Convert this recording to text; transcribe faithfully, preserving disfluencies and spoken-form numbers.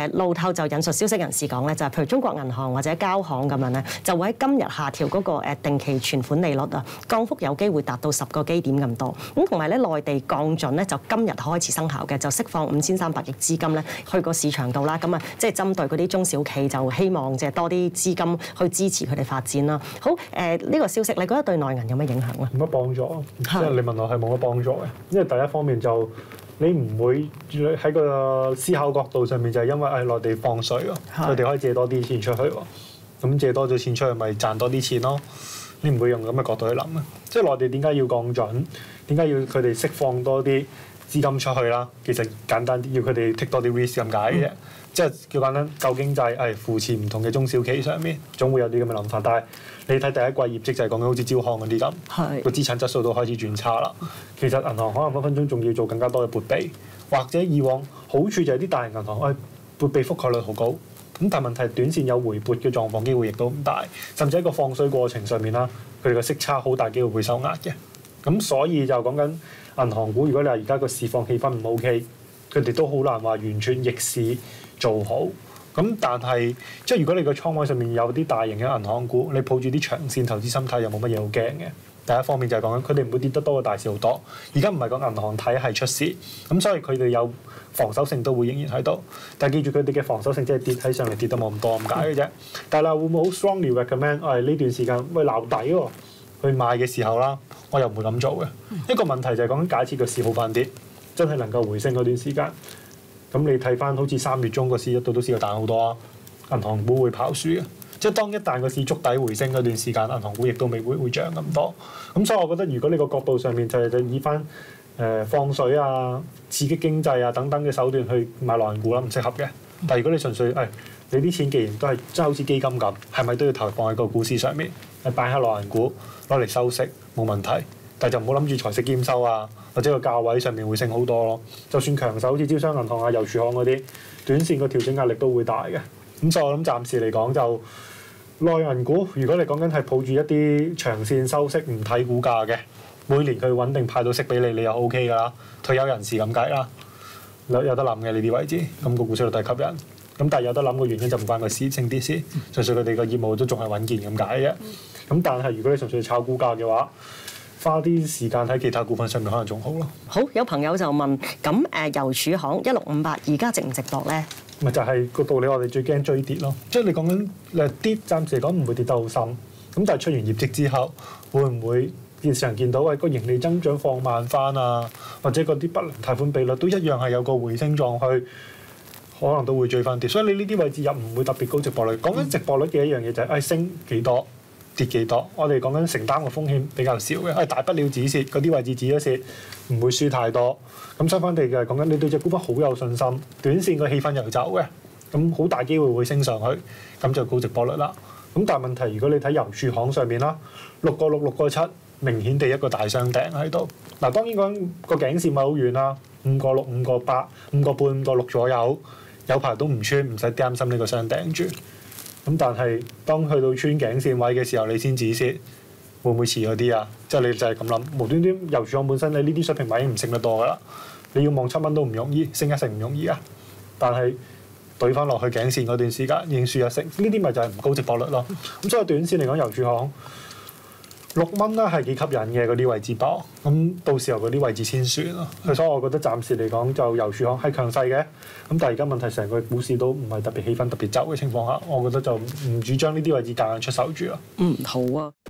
誒路透就引述消息人士講咧，就係譬如中國銀行或者交行咁樣咧，就會喺今日下調嗰個誒定期存款利率啊，降幅有機會達到十個基點咁多。咁同埋咧，內地降準咧就今日開始生效嘅，就釋放五千三百億資金咧去個市場度啦。咁啊，即係針對嗰啲中小企，就希望即係多啲資金去支持佢哋發展啦。好誒，呢、呃呢個消息你覺得對內銀有咩影響咧？ 冇乜幫助，即係你問我係冇乜幫助嘅，因為第一方面就你唔會喺個思考角度上面就係因為誒內地放水喎，佢哋可以借多啲錢出去喎，咁借多咗錢出去咪賺多啲錢咯。你唔會用咁嘅角度去諗啊！即係內地點解要降準？點解要佢哋釋放多啲資金出去啦？其實簡單啲，要佢哋 take 多啲 risk 咁解嘅啫。即係叫簡單救經濟，誒扶持唔同嘅中小企上面，總會有啲咁嘅諗法。但係你睇第一季業績就係講緊好似招行嗰啲咁，個資產質素都開始轉差啦。其實銀行可能分分鐘仲要做更加多嘅撥備，或者以往好處就係啲大型銀行誒撥備覆蓋率好高，咁但係問題短線有回撥嘅狀況機會亦都唔大，甚至喺個放水過程上面啦，佢哋個息差好大機會會受壓嘅。咁所以就講緊銀行股，如果你話而家個市況氣氛唔 OK，佢哋都好難話完全逆市做好。咁但係即係如果你個倉位上面有啲大型嘅銀行股，你抱住啲長線投資心態又冇乜嘢好驚嘅。第一方面就係講緊佢哋唔會跌得多過大市好多。而家唔係講銀行體系出事，咁所以佢哋有防守性都會仍然喺度。但係記住佢哋嘅防守性即係跌起上嚟跌得冇咁多咁解嘅啫。但係啦，會唔會好 strongly recommend 我係呢段時間喂撈底喎去買嘅時候啦？我又唔會咁做嘅。一個問題就係講緊假設個市好翻啲，真係能夠回升嗰段時間。咁你睇翻好似三月中個市一度都試過彈好多啊，銀行股會跑輸嘅。即係當一旦個市觸底回升嗰段時間，銀行股亦都未會會漲咁多。咁所以我覺得如果你個角度上面就係就以翻誒、呃、放水啊、刺激經濟啊等等嘅手段去買內銀股啦，唔適合嘅。但係如果你純粹誒、哎、你啲錢既然都係即係好似基金咁，係咪都要投放喺個股市上面？係擺喺內銀股攞嚟收息冇問題，但係就唔好諗住財息兼收啊，或者個價位上面會升好多咯。就算強勢好似招商銀行啊、郵儲行嗰啲，短線個調整壓力都會大嘅。咁所以我諗暫時嚟講就內銀股，如果你講緊係抱住一啲長線收息唔睇股價嘅，每年佢穩定派到息俾你，你又 O K 㗎啦。退休人士咁計啦，有有得諗嘅呢啲位置，咁個股息率都係吸引。咁但係有得諗嘅原因就唔關個市升跌事，純粹佢哋個業務都仲係穩健咁解嘅。咁但係如果你純粹炒股價嘅話，花啲時間喺其他股份上面可能仲好咯。 好，有朋友就問：咁誒郵儲行一六五八而家值唔值博咧？ 咪就係個道理，我哋最驚追跌咯。即係你講緊誒跌，暫時嚟講唔會跌得好深。咁但係出完業績之後，會唔會市場見到喂個盈利增長放慢翻啊？或者嗰啲不良貸款比率都一樣係有個回升狀去，可能都會追翻跌。所以你呢啲位置又唔會特別高值博率。講緊值博率嘅一樣嘢就係、是、誒、哎、升幾多？跌幾多？我哋講緊承擔嘅風險比較少嘅，係大不了止蝕，嗰啲位置止咗蝕，唔會輸太多。咁相反地嘅講緊，你對隻股份好有信心，短線個氣氛又走嘅，咁好大機會會升上去，咁就高值博率啦。咁但係問題，如果你睇郵儲行上面啦，六個六六個七，明顯地一個大雙頂喺度。嗱，當然講個頸線咪好遠啦，五個六、五個八、五個半、五個六左右，有排都唔穿，唔使擔心呢個雙頂住。咁但係當去到穿頸線位嘅時候，你先止蝕，會唔會遲咗啲啊？即係你就係咁諗，無端端郵儲行本身你呢啲水平位已經唔升得多噶啦，你要望七蚊都唔容易，升一成唔容易啊！但係對翻落去頸線嗰段時間已經輸一成，呢啲咪就係唔高值博率咯。咁所以短線嚟講，郵儲行六蚊啦係幾吸引嘅嗰啲位置博，咁到時候嗰啲位置先算咯。嗯、所以我覺得暫時嚟講就郵儲行係強勢嘅，咁但係而家問題成個股市都唔係特別氣氛特別走嘅情況下，我覺得就唔主張呢啲位置夾硬出手住咯。 嗯，好啊。